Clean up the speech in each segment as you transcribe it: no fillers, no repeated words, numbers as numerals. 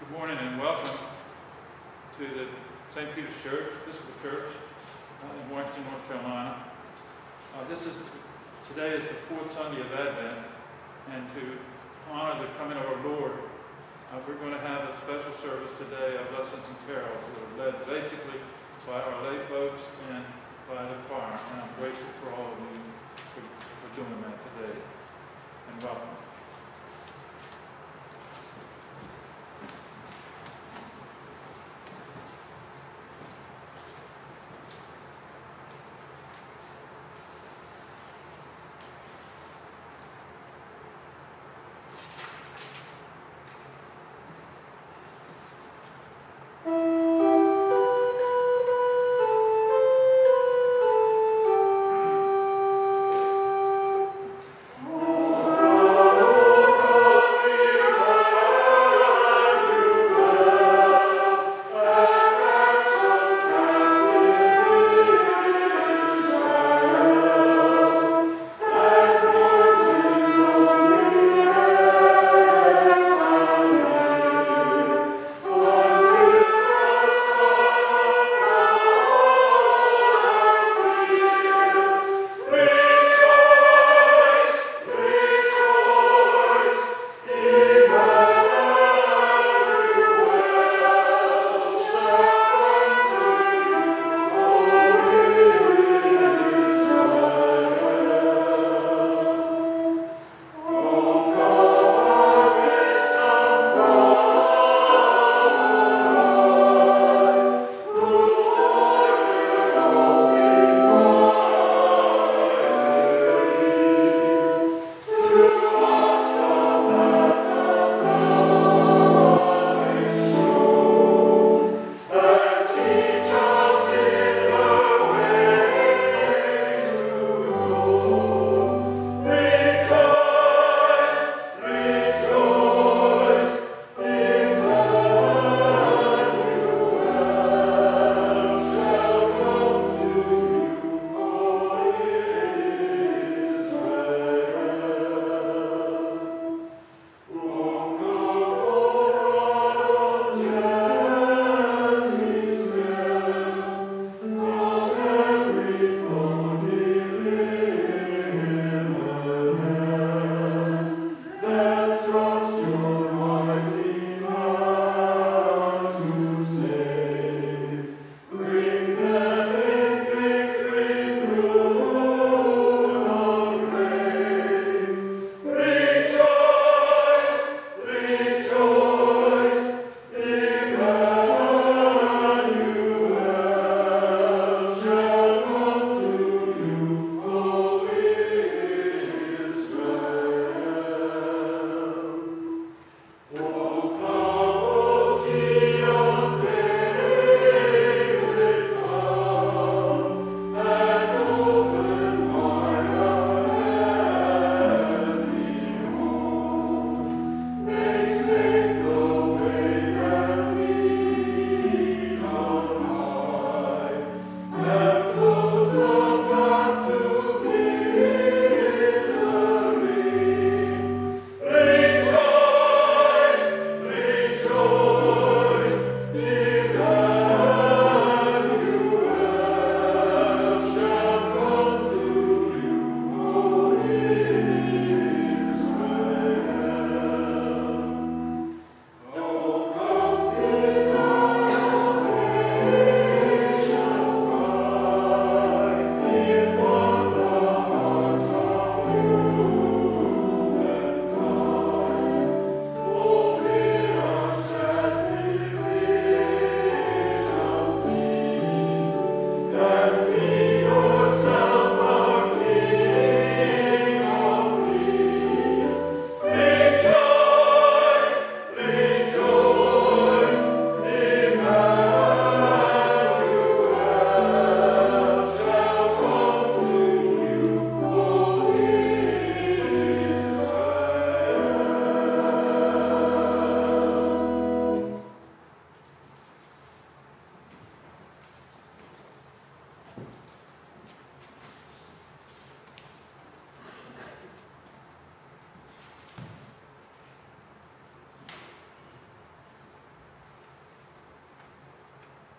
Good morning and welcome to the St. Peter's Church, Episcopal Church in Washington, North Carolina. Today is the fourth Sunday of Advent, and to honor the coming of our Lord, we're going to have a special service today of lessons and carols that are led basically by our lay folks and by the choir. And I'm grateful for all of you for doing that today. And welcome. Oh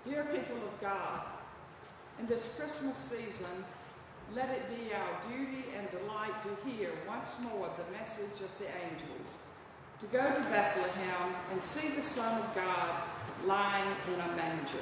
Dear people of God, in this Christmas season, let it be our duty and delight to hear once more the message of the angels, to go to Bethlehem and see the Son of God lying in a manger.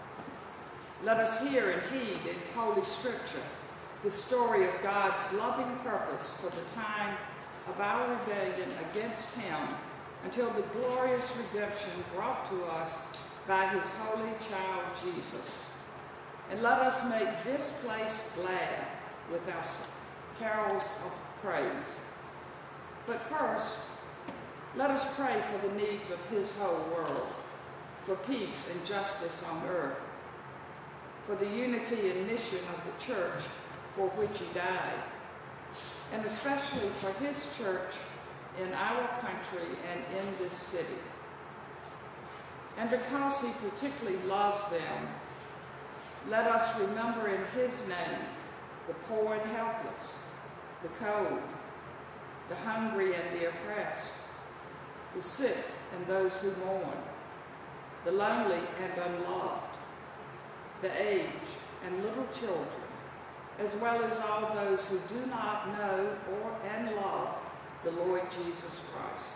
Let us hear and heed in Holy Scripture the story of God's loving purpose for the time of our rebellion against him until the glorious redemption brought to us by his holy child Jesus. And let us make this place glad with our carols of praise. But first, let us pray for the needs of his whole world, for peace and justice on earth, for the unity and mission of the church for which he died, and especially for his church in our country and in this city. And because he particularly loves them, let us remember in his name the poor and helpless, the cold, the hungry and the oppressed, the sick and those who mourn, the lonely and unloved, the aged and little children, as well as all those who do not know and love the Lord Jesus Christ.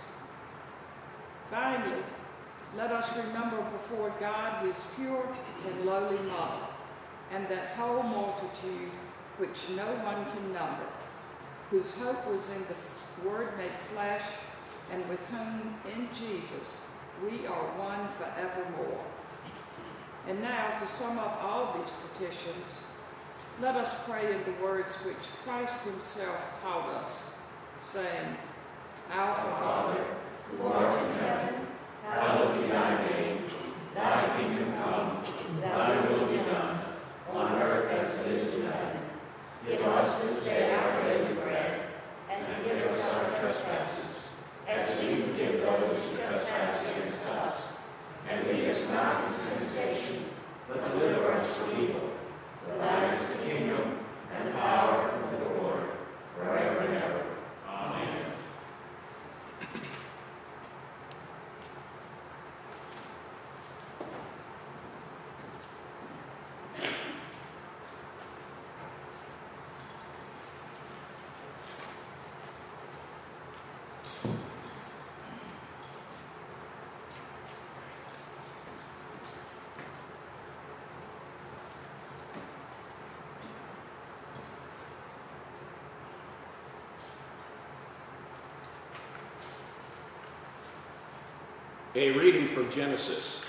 Finally, let us remember before God his pure and lowly mother, and that whole multitude which no one can number, whose hope was in the Word made flesh, and with whom in Jesus we are one forevermore. And now, to sum up all these petitions, let us pray in the words which Christ himself taught us, saying, Our Father, who art in heaven, hallowed be thy name. Thy kingdom come, thy will be done, on earth as it is in heaven. Give us this day our daily bread, and forgive us our trespasses, as we forgive those who trespass against us. And lead us not into temptation, but deliver us from evil. For thine is the kingdom, and the power, and the glory, forever and ever. Amen. A reading from Genesis.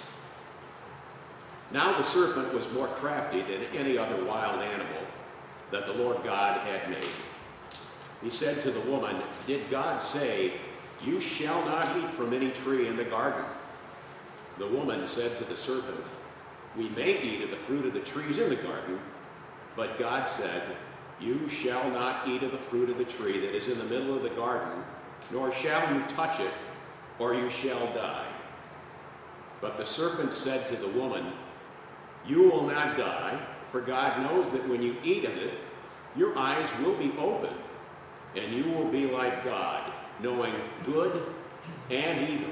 Now the serpent was more crafty than any other wild animal that the Lord God had made. He said to the woman, Did God say, You shall not eat from any tree in the garden? The woman said to the serpent, We may eat of the fruit of the trees in the garden, but God said, You shall not eat of the fruit of the tree that is in the middle of the garden, nor shall you touch it, or you shall die. But the serpent said to the woman, You will not die, for God knows that when you eat of it, your eyes will be opened, and you will be like God, knowing good and evil.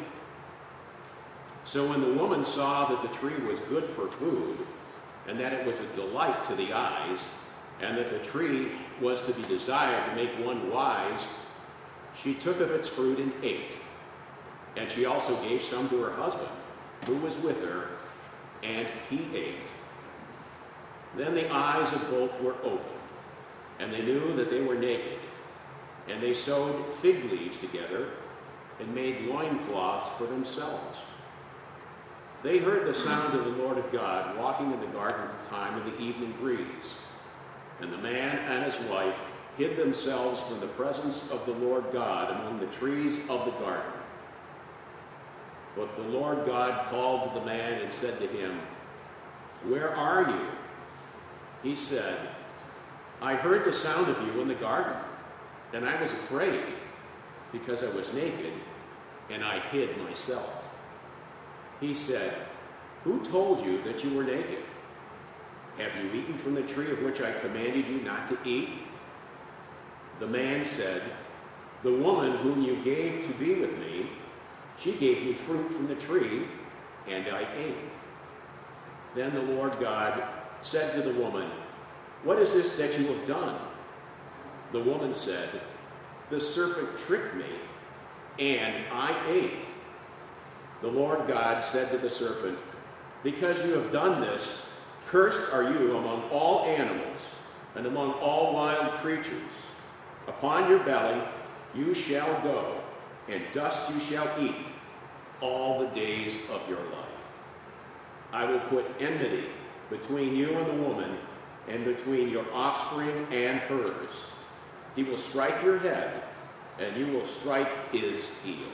So when the woman saw that the tree was good for food, and that it was a delight to the eyes, and that the tree was to be desired to make one wise, she took of its fruit and ate. And she also gave some to her husband, who was with her, and he ate. Then the eyes of both were opened, and they knew that they were naked. And they sewed fig leaves together and made loincloths for themselves. They heard the sound of the Lord of God walking in the garden at the time of the evening breeze. And the man and his wife hid themselves from the presence of the Lord God among the trees of the garden. But the Lord God called to the man and said to him, Where are you? He said, I heard the sound of you in the garden, and I was afraid, because I was naked, and I hid myself. He said, Who told you that you were naked? Have you eaten from the tree of which I commanded you not to eat? The man said, The woman whom you gave to be with me, she gave me fruit from the tree, and I ate. Then the Lord God said to the woman, "What is this that you have done?" The woman said, "The serpent tricked me, and I ate." The Lord God said to the serpent, "Because you have done this, cursed are you among all animals and among all wild creatures. Upon your belly you shall go, and dust you shall eat all the days of your life. I will put enmity between you and the woman, and between your offspring and hers. He will strike your head, and you will strike his heel."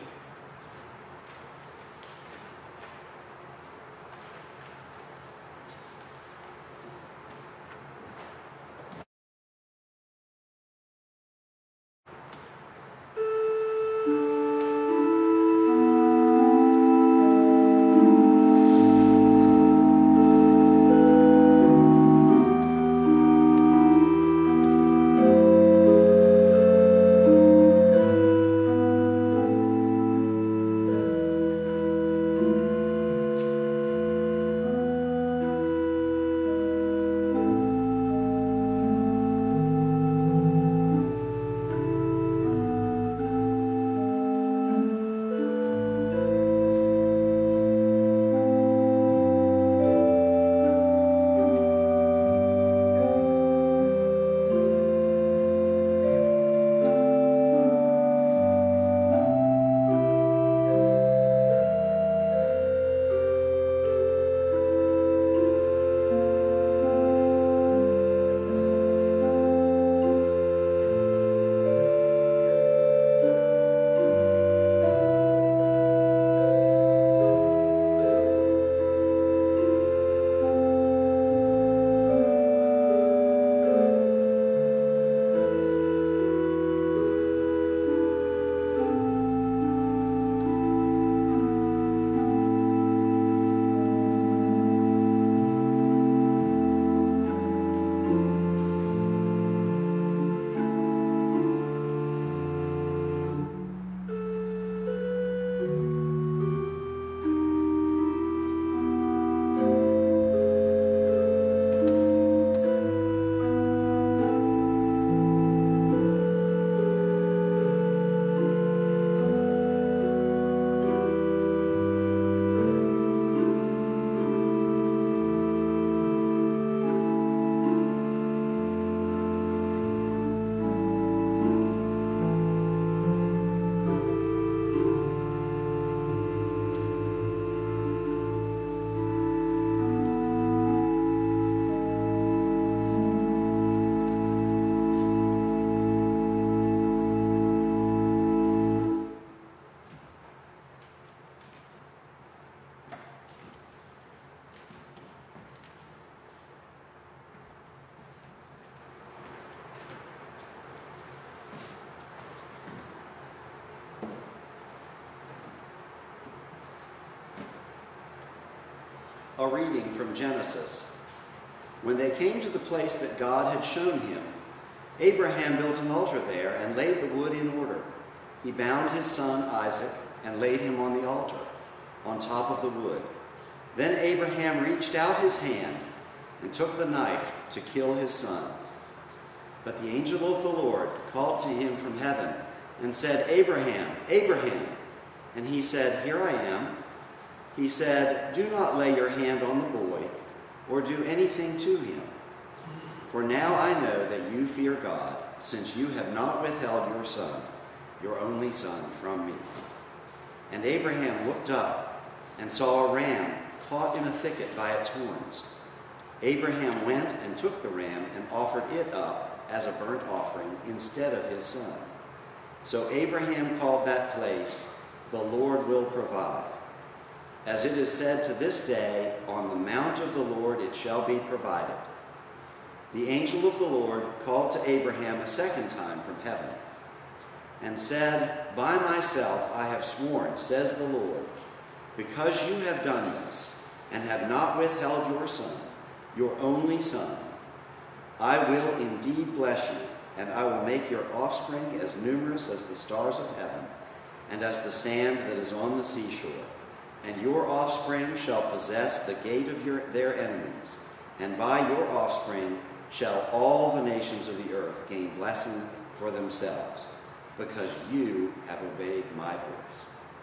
A reading from Genesis. When they came to the place that God had shown him, Abraham built an altar there and laid the wood in order. He bound his son Isaac and laid him on the altar, on top of the wood. Then Abraham reached out his hand and took the knife to kill his son. But the angel of the Lord called to him from heaven and said, "Abraham, Abraham." And he said, "Here I am." He said, "Do not lay your hand on the boy or do anything to him. For now I know that you fear God, since you have not withheld your son, your only son, from me." And Abraham looked up and saw a ram caught in a thicket by its horns. Abraham went and took the ram and offered it up as a burnt offering instead of his son. So Abraham called that place, "The Lord will provide." As it is said to this day, "On the mount of the Lord it shall be provided." The angel of the Lord called to Abraham a second time from heaven and said, "By myself I have sworn, says the Lord, because you have done this and have not withheld your son, your only son, I will indeed bless you, and I will make your offspring as numerous as the stars of heaven and as the sand that is on the seashore. and your offspring shall possess the gate of their enemies, and by your offspring shall all the nations of the earth gain blessing for themselves, because you have obeyed my voice.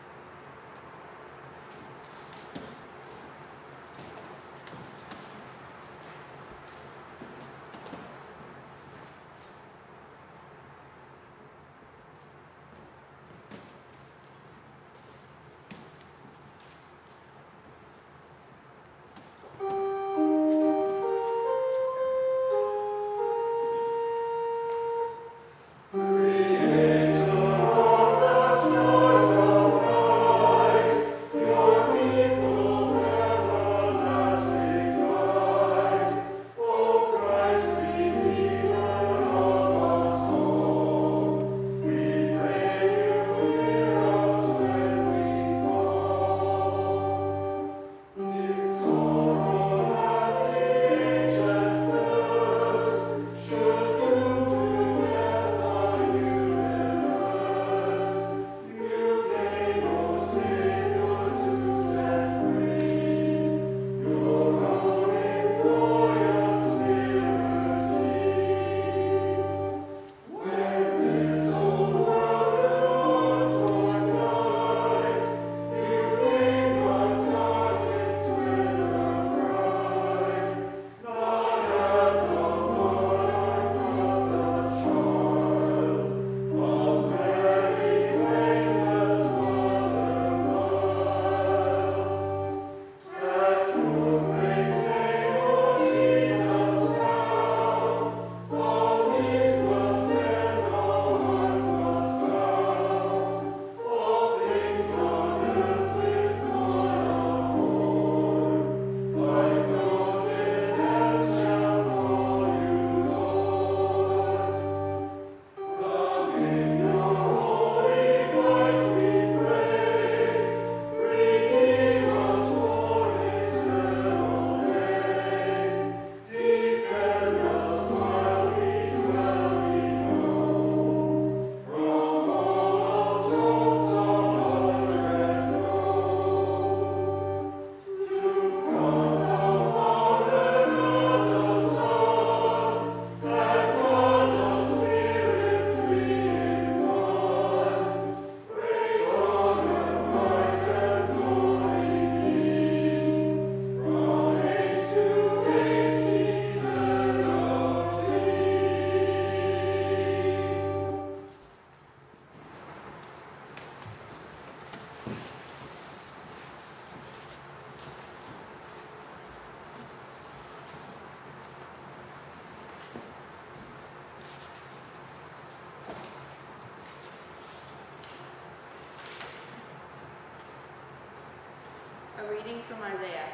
A reading from Isaiah.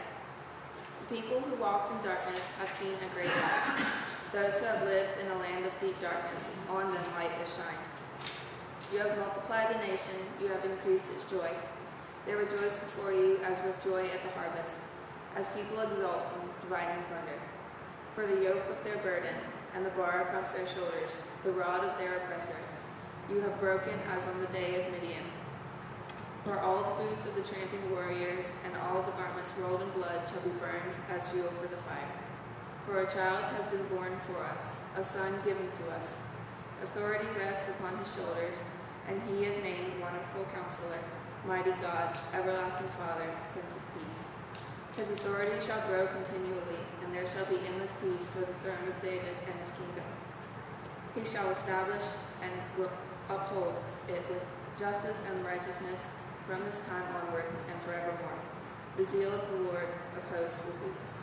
The people who walked in darkness have seen a great light. Those who have lived in a land of deep darkness, on them light has shined. You have multiplied the nation, you have increased its joy. They rejoice before you as with joy at the harvest, as people exult in dividing plunder. For the yoke of their burden, and the bar across their shoulders, the rod of their oppressor, you have broken as on the day of Midian. For all the boots of the tramping warriors and all the garments rolled in blood shall be burned as fuel for the fire. For a child has been born for us, a son given to us. Authority rests upon his shoulders, and he is named Wonderful Counselor, Mighty God, Everlasting Father, Prince of Peace. His authority shall grow continually, and there shall be endless peace for the throne of David and his kingdom. He shall establish and will uphold it with justice and righteousness from this time onward and forevermore. The zeal of the Lord of hosts will do this.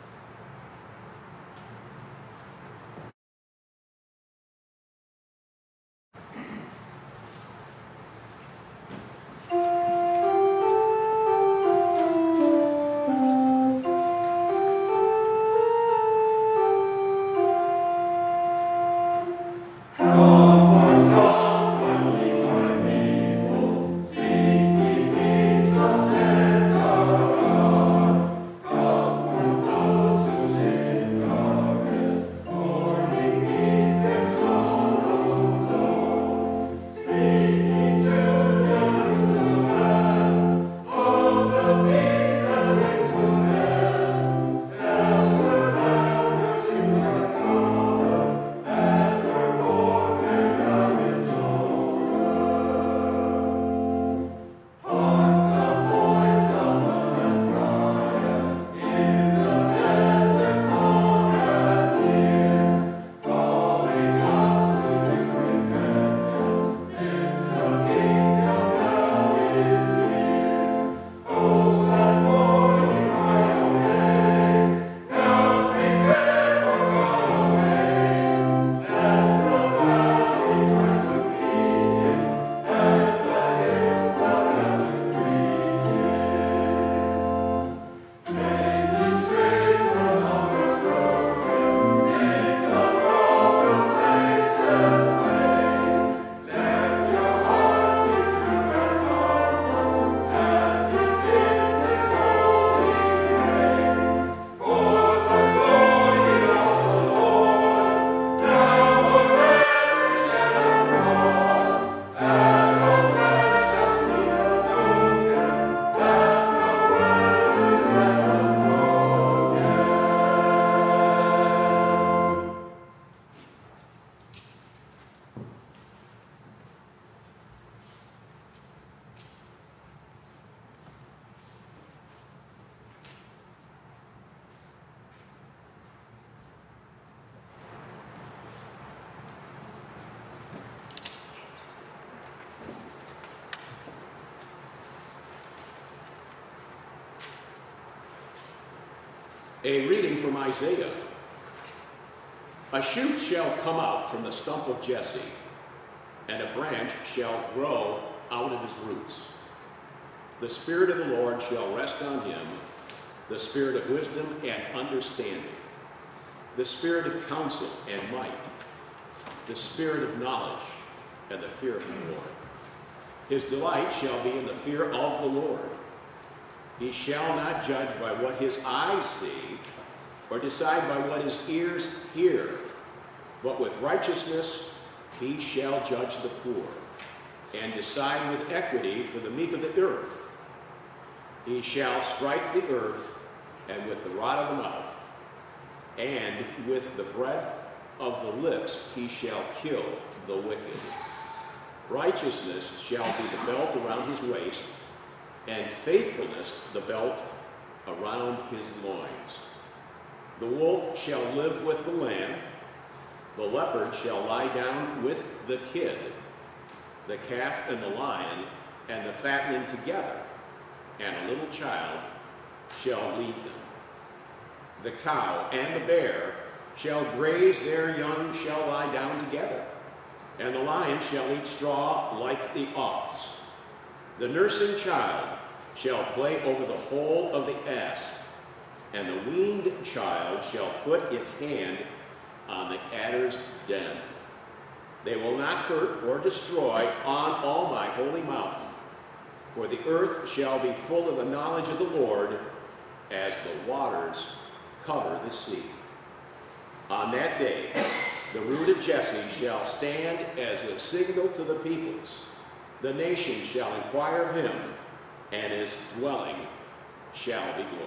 Come, A reading from Isaiah. A shoot shall come out from the stump of Jesse, and a branch shall grow out of his roots. The Spirit of the Lord shall rest on him, the Spirit of wisdom and understanding, the Spirit of counsel and might, the Spirit of knowledge and the fear of the Lord. His delight shall be in the fear of the Lord. He shall not judge by what his eyes see, or decide by what his ears hear, but with righteousness he shall judge the poor, and decide with equity for the meek of the earth. He shall strike the earth, and with the rod of the mouth, and with the breath of the lips he shall kill the wicked. Righteousness shall be the belt around his waist, and faithfulness the belt around his loins. The wolf shall live with the lamb, the leopard shall lie down with the kid, the calf and the lion and the fatling together, and a little child shall lead them. The cow and the bear shall graze, their young shall lie down together, and the lion shall eat straw like the ox. The nursing child shall play over the hole of the asp, and the weaned child shall put its hand on the adder's den. They will not hurt or destroy on all my holy mountain, for the earth shall be full of the knowledge of the Lord as the waters cover the sea. On that day, the root of Jesse shall stand as a signal to the peoples. The nations shall inquire of him, and his dwelling shall be glorious.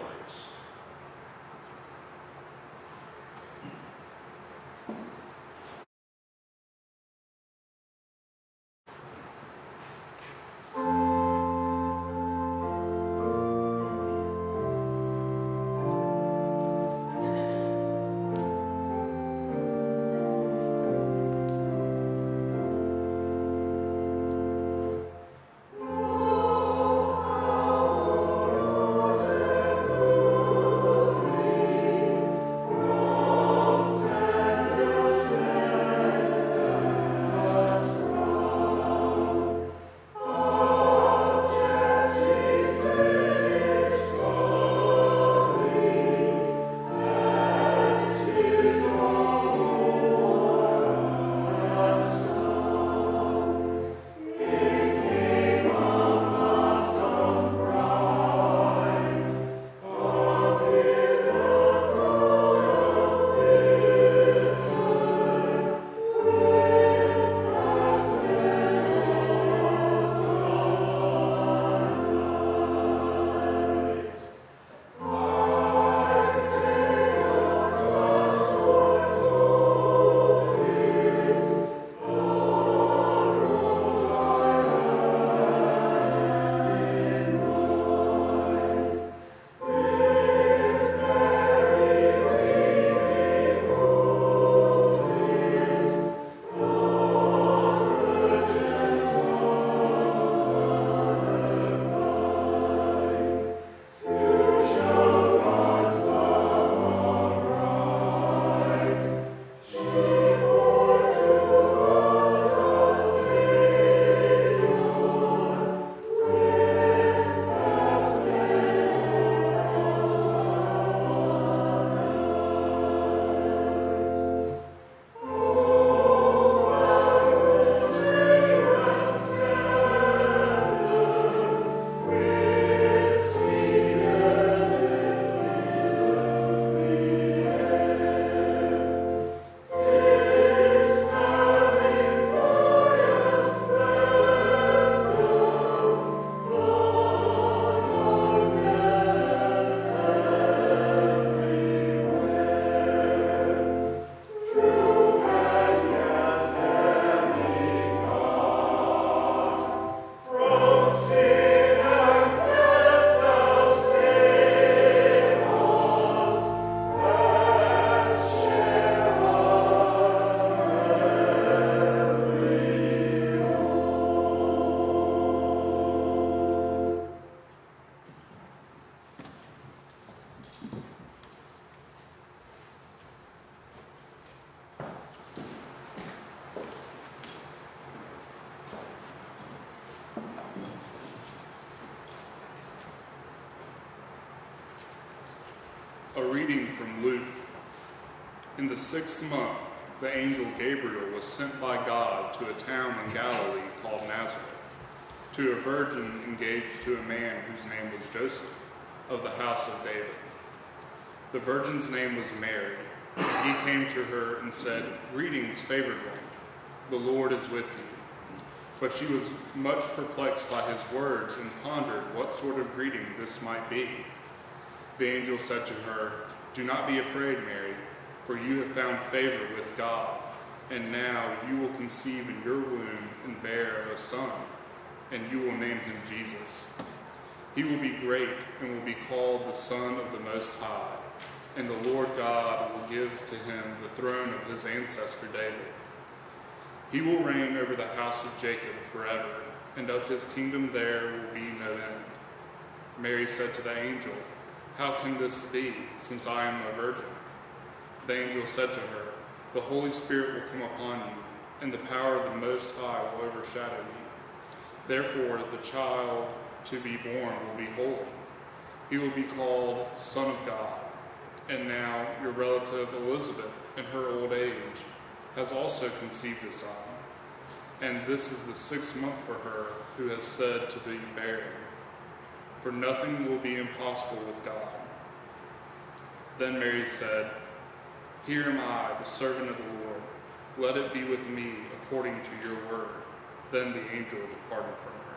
A reading from Luke. In the 6th month, the angel Gabriel was sent by God to a town in Galilee called Nazareth, to a virgin engaged to a man whose name was Joseph, of the house of David. The virgin's name was Mary. He came to her and said, "Greetings, favored one, the Lord is with you." But she was much perplexed by his words and pondered what sort of greeting this might be. The angel said to her, "Do not be afraid, Mary, for you have found favor with God, and now you will conceive in your womb and bear a son, and you will name him Jesus. He will be great and will be called the Son of the Most High, and the Lord God will give to him the throne of his ancestor David. He will reign over the house of Jacob forever, and of his kingdom there will be no end." Mary said to the angel, "How can this be, since I am a virgin?" The angel said to her, "The Holy Spirit will come upon you, and the power of the Most High will overshadow you. Therefore, the child to be born will be holy. He will be called Son of God. And now your relative Elizabeth, in her old age, has also conceived a son. And this is the 6th month for her who has said to be barren. For nothing will be impossible with God." Then Mary said, "Here am I, the servant of the Lord. Let it be with me according to your word." Then the angel departed from her.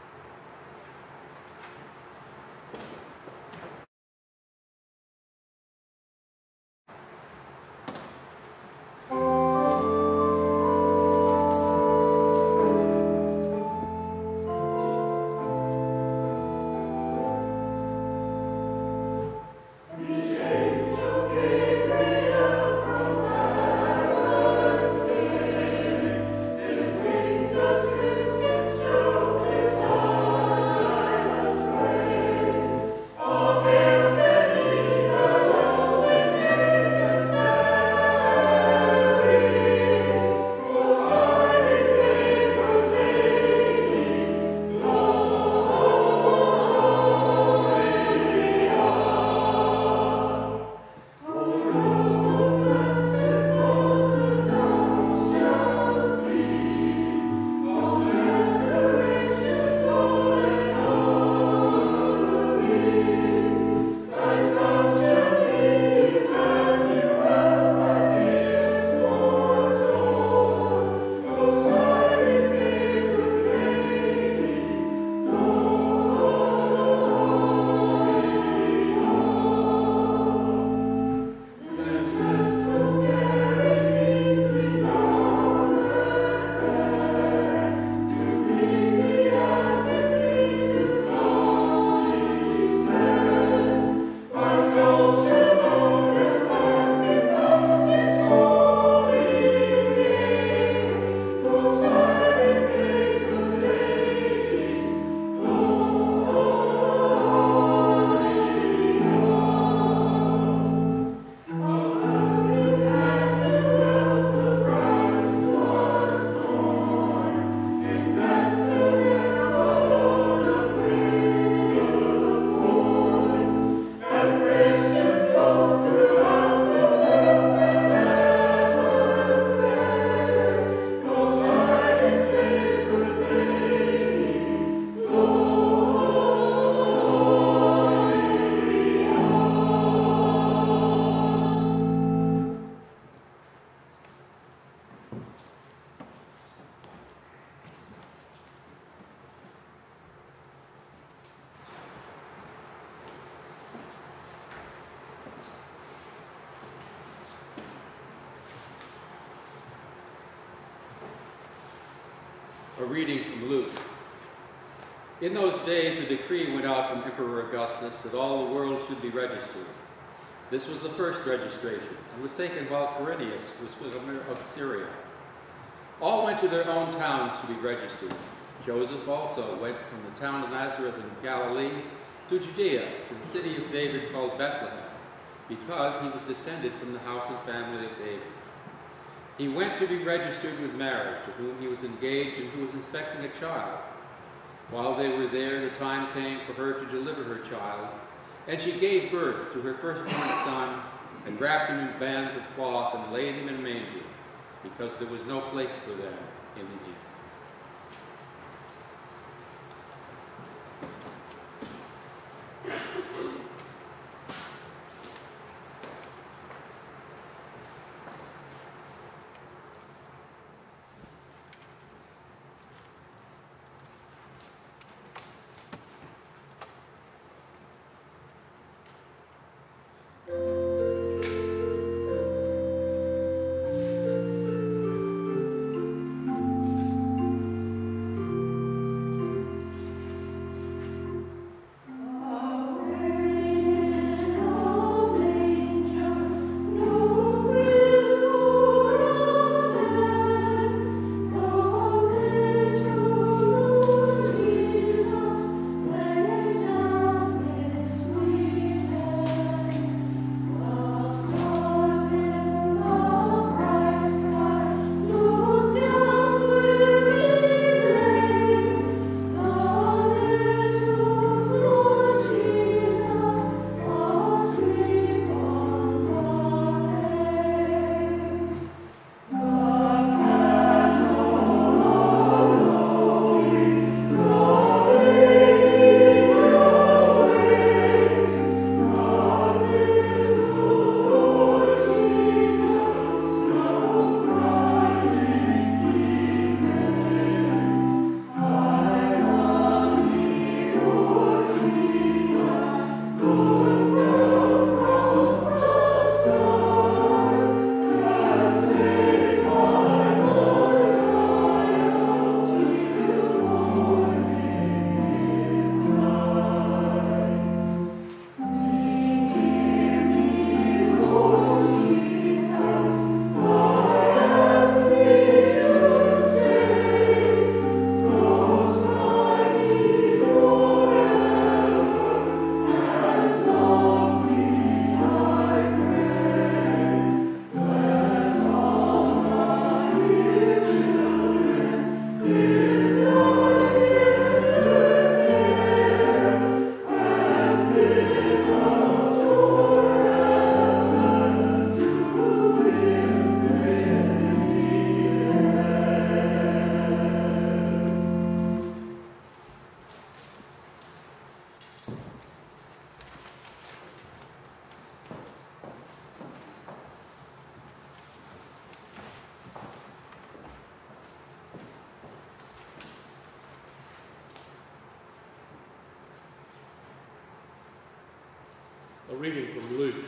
A reading from Luke. In those days, a decree went out from Emperor Augustus that all the world should be registered. This was the first registration, and was taken while Quirinius was of Syria. All went to their own towns to be registered. Joseph also went from the town of Nazareth in Galilee to Judea, to the city of David called Bethlehem, because he was descended from the house and family of David. He went to be registered with Mary, to whom he was engaged and who was expecting a child. While they were there, the time came for her to deliver her child, And she gave birth to her firstborn son, and wrapped him in bands of cloth, and laid him in a manger, because there was no place for them in the inn. A reading from Luke.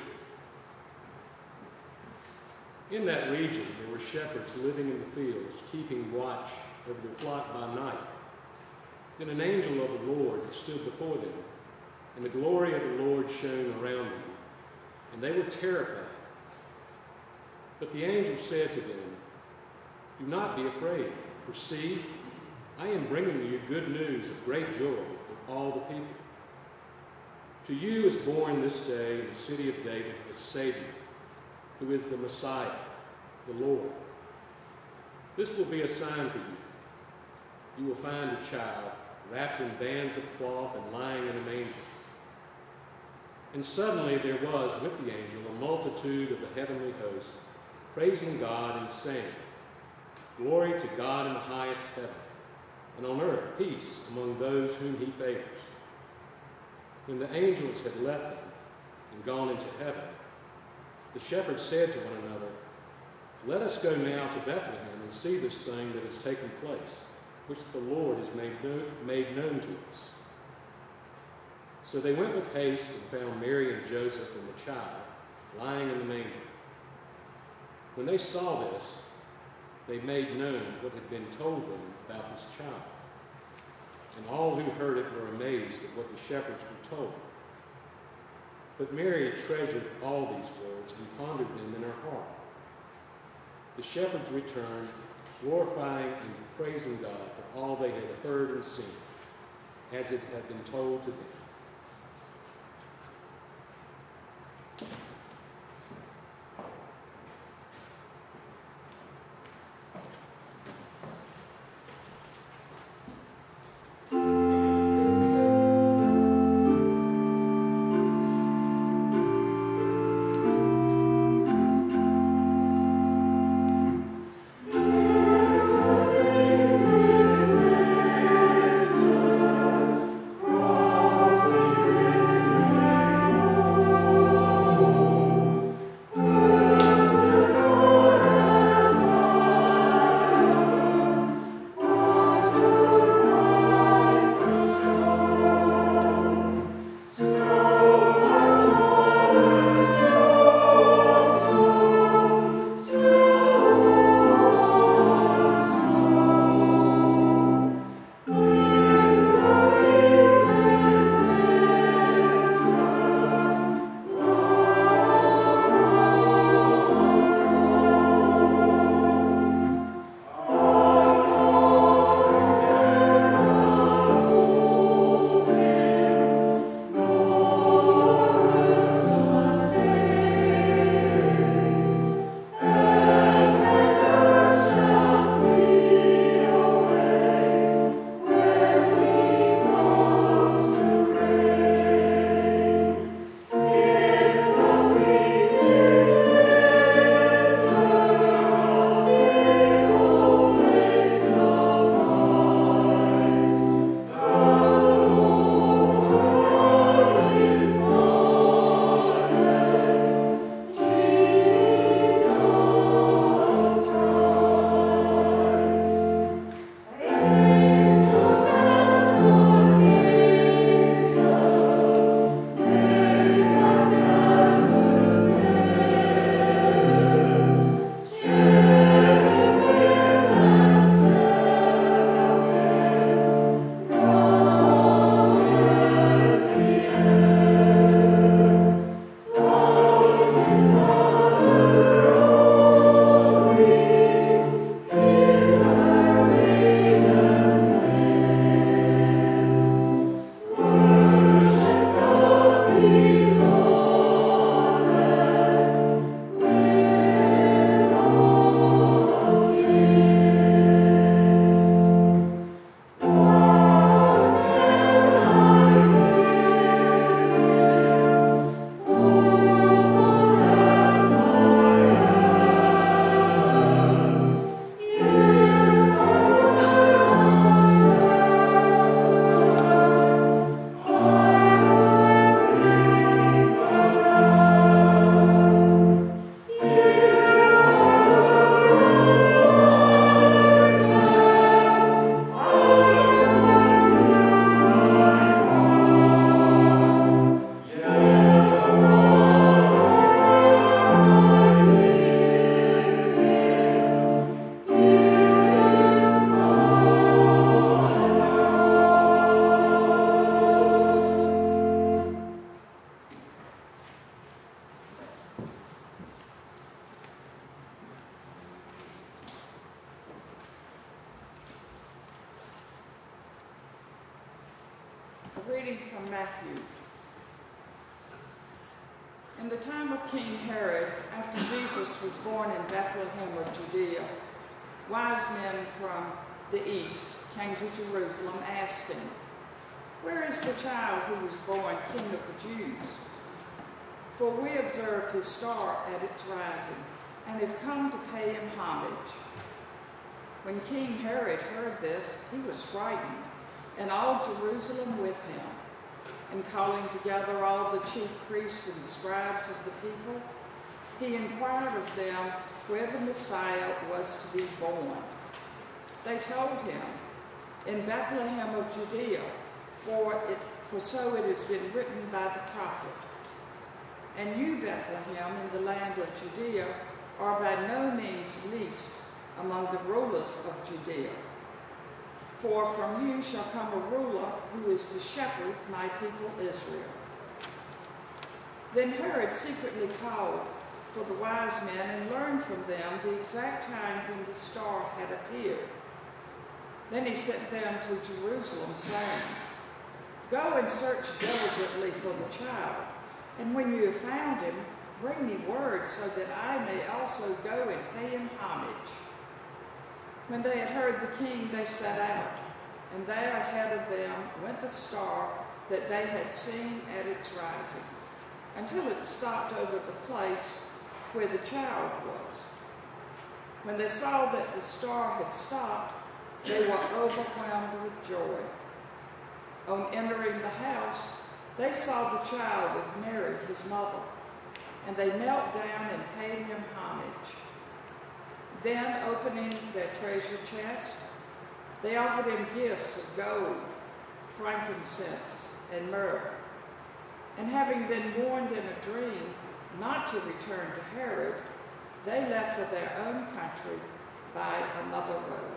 In that region there were shepherds living in the fields, keeping watch over their flock by night. Then an angel of the Lord stood before them, and the glory of the Lord shone around them, and they were terrified. But the angel said to them, "Do not be afraid, for see, I am bringing you good news of great joy for all the people. To you is born this day in the city of David a Savior, who is the Messiah, the Lord. This will be a sign for you. You will find a child wrapped in bands of cloth and lying in a manger." And suddenly there was with the angel a multitude of the heavenly host, praising God and saying, "Glory to God in the highest heaven, and on earth peace among those whom he favors." When the angels had left them and gone into heaven, the shepherds said to one another, "Let us go now to Bethlehem and see this thing that has taken place, which the Lord has made known to us." So they went with haste and found Mary and Joseph and the child lying in the manger. When they saw this, they made known what had been told them about this child. And all who heard it were amazed at what the shepherds were told. But Mary treasured all these words and pondered them in her heart. The shepherds returned, glorifying and praising God for all they had heard and seen, as it had been told to them. reading from Matthew. In the time of King Herod, after Jesus was born in Bethlehem of Judea, wise men from the east came to Jerusalem asking, "Where is the child who was born King of the Jews? For we observed his star at its rising, and have come to pay him homage." When King Herod heard this, he was frightened, and all Jerusalem with him. And calling together all the chief priests and scribes of the people, he inquired of them where the Messiah was to be born. They told him, "In Bethlehem of Judea, for so it has been written by the prophet. And you, Bethlehem, in the land of Judea, are by no means least among the rulers of Judea. For from you shall come a ruler who is to shepherd my people Israel." Then Herod secretly called for the wise men and learned from them the exact time when the star had appeared. Then he sent them to Jerusalem, saying, "Go and search diligently for the child, and when you have found him, bring me word so that I may also go and pay him homage." When they had heard the king, they set out, and there ahead of them went the star that they had seen at its rising, until it stopped over the place where the child was. When they saw that the star had stopped, they were overwhelmed with joy. On entering the house, they saw the child with Mary, his mother, and they knelt down and paid him homage. Then, opening their treasure chest, they offered him gifts of gold, frankincense, and myrrh. And having been warned in a dream not to return to Herod, they left for their own country by another road.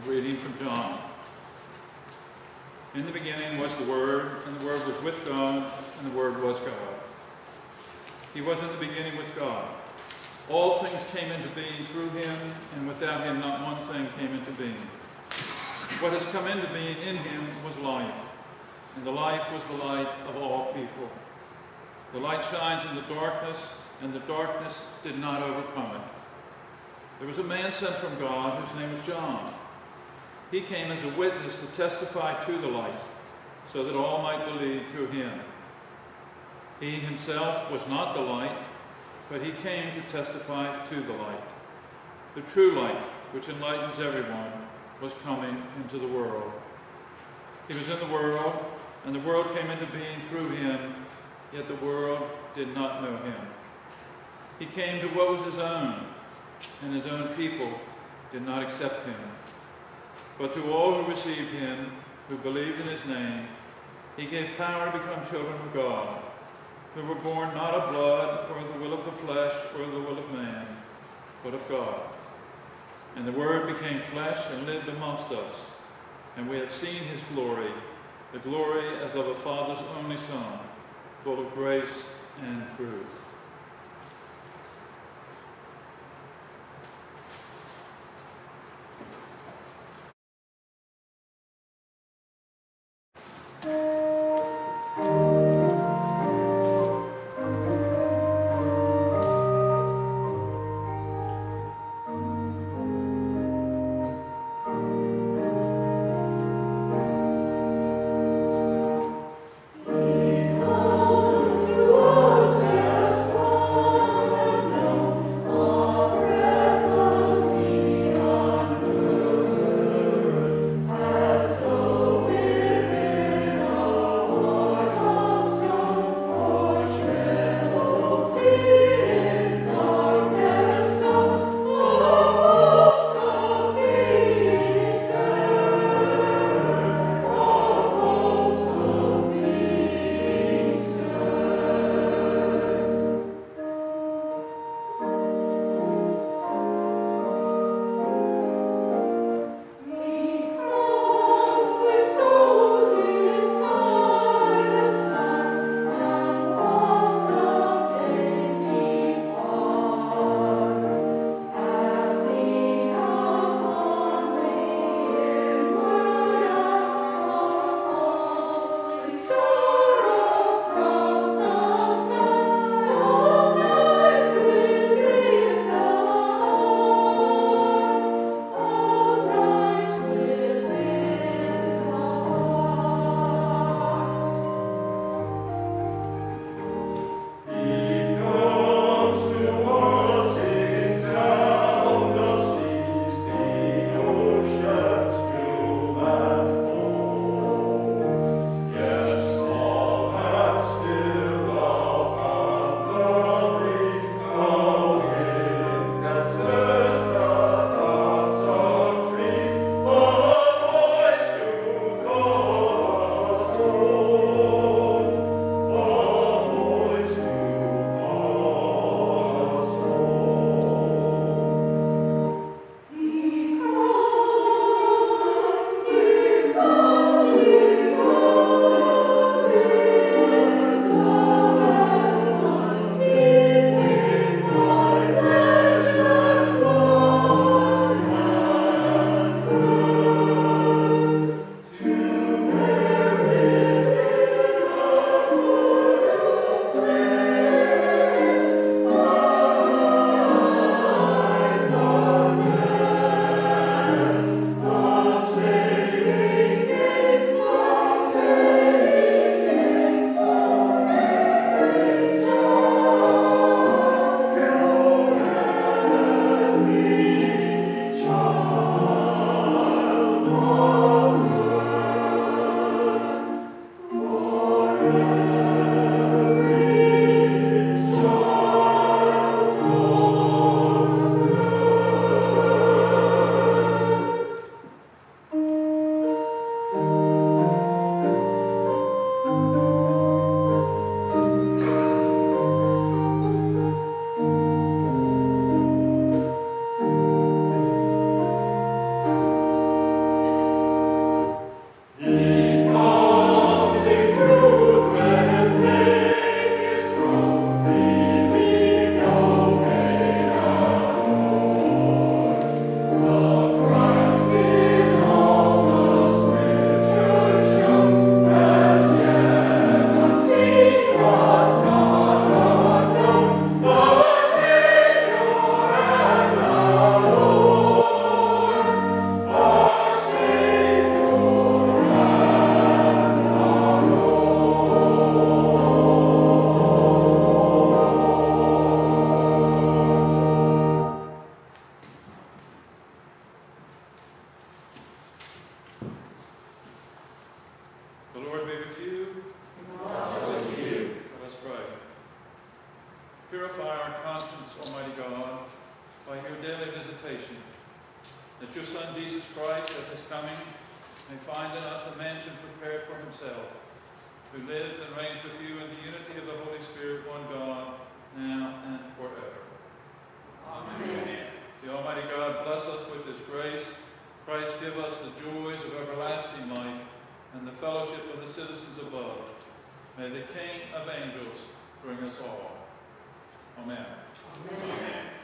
reading from John. In the beginning was the Word, and the Word was with God, and the Word was God. He was in the beginning with God. All things came into being through him, and without him not one thing came into being. What has come into being in him was life, and the life was the light of all people. The light shines in the darkness, and the darkness did not overcome it. There was a man sent from God whose name was John. He came as a witness to testify to the light, so that all might believe through him. He himself was not the light, but he came to testify to the light. The true light, which enlightens everyone, was coming into the world. He was in the world, and the world came into being through him, yet the world did not know him. He came to what was his own, and his own people did not accept him. But to all who received him, who believed in his name, he gave power to become children of God, who were born not of blood, or of the will of the flesh, or of the will of man, but of God. And the Word became flesh and lived amongst us, and we have seen his glory, the glory as of a Father's only Son, full of grace and truth. He comes to us as The Lord be with you. And also with you. Let us pray. Purify our conscience, Almighty God, by your daily visitation, that your Son, Jesus Christ, at his coming, may find in us a mansion prepared for himself, who lives and reigns with you in the unity of the Holy Spirit, one God, now and forever. Amen. The Almighty God bless us with his grace. Christ give us the joys of everlasting life and the fellowship of the citizens above. May the King of angels bring us all. Amen. Amen.